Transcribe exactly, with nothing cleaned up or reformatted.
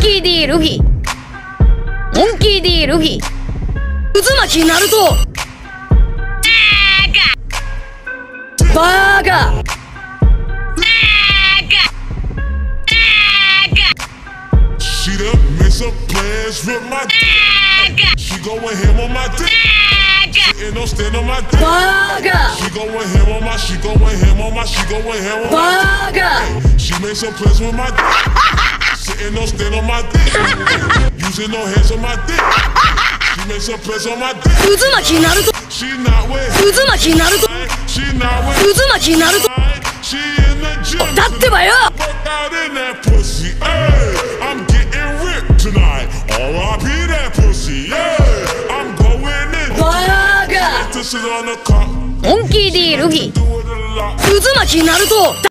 キー D ルフィ、モンキー D ルフィ、渦巻きナルト、バーガー。 She done made some plans with my dick. She going ham on my dick. She ain't no stand on my dick. She going ham on my, she going ham on my, she going ham on my dick. She made some plans with my dick. She ain't no stand on my dick. Using no hands on my dick. She made some plans on my dick. She not with. She not with. She in the gym. Work out in that pussy. Ay, I'm getting ripped tonight. R I P that pussy. Yeah, I'm going in. Like to sit on the cop. モンキー D ルフィ、 Do it a lot. 渦巻きナルト。